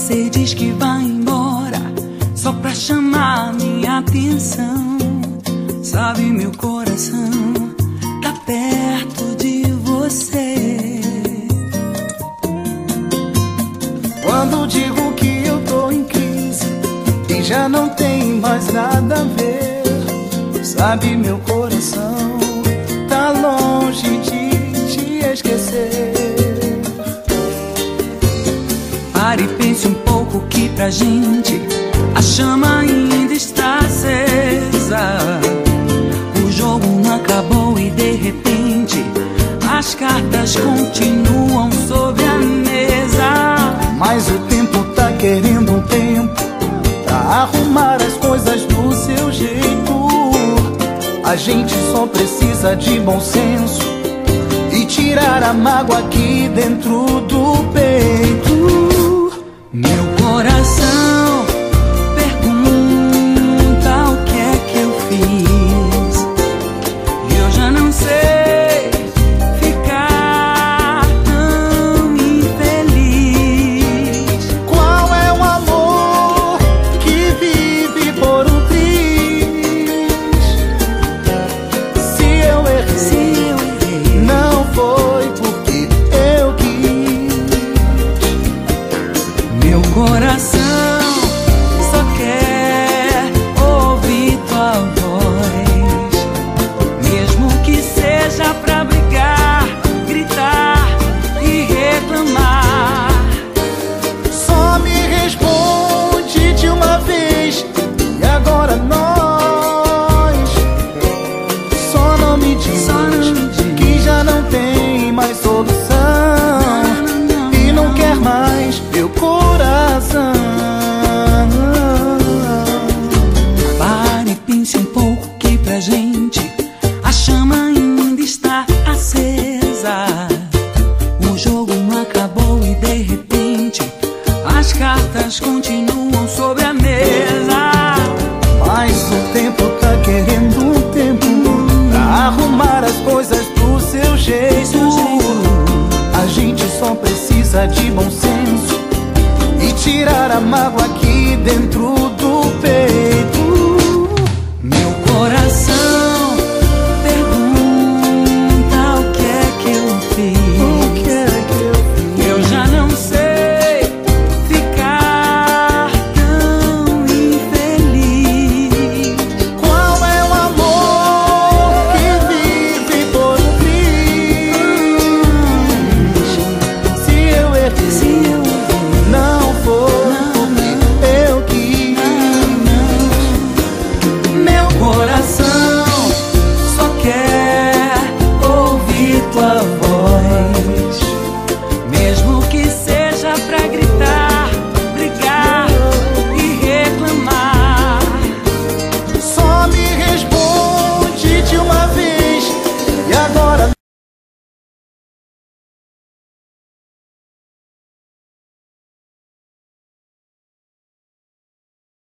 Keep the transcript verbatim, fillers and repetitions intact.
Você diz que vai embora só pra chamar minha atenção. Sabe, meu coração tá perto de você. Quando digo que eu tô em crise e já não tem mais nada a ver, sabe, meu coração tá longe de te esquecer. Pare e pense um pouco que pra gente a chama ainda está acesa. O jogo não acabou e de repente as cartas continuam sobre a mesa. Mas o tempo tá querendo um tempo pra arrumar as coisas do seu jeito. A gente só precisa de bom senso e tirar a mágoa aqui dentro do peito. Meu coração pergunta o que é que eu fiz, e eu já não sei ficar tão infeliz. Qual é o amor que vive por um triz? Se eu errei, Se eu errei, não foi porque eu quis. meu coração só quer ouvir tua voz, mesmo que seja pra brigar, gritar e reclamar. Só me responde de uma vez e agora nós. Só não me diz, Só não me diz que já não tem mais solução e não quer mais meu coração. Pare e pense um pouco que pra gente a chama ainda está acesa. O jogo não acabou e de repente as cartas continuam sobre a mesa. Mas o tempo tá querendo um tempo pra arrumar as coisas do seu jeito. A gente só precisa de bom senso e tirar a mágoa aqui dentro do peito.